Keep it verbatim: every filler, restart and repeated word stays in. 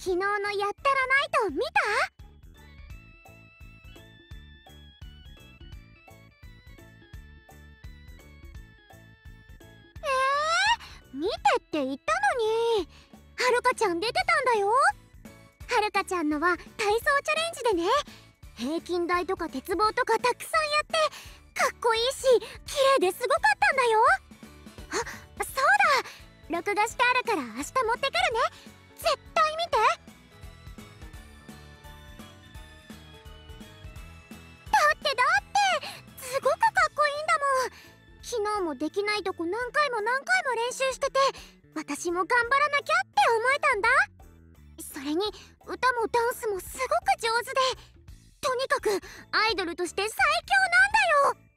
昨日のやったらないと見た？えー、見てって言ったのに。はるかちゃん出てたんだよ。はるかちゃんのは体操チャレンジでね、平均台とか鉄棒とかたくさんやってかっこいいし綺麗ですごかったんだよ。あ、そうだ、録画してあるから明日持ってくるね。絶対見て。だってだってすごくかっこいいんだもん。昨日もできないとこ何回も何回も練習してて、私も頑張らなきゃって思えたんだ。それに歌もダンスもすごく上手で、とにかくアイドルとして最強なんだよ。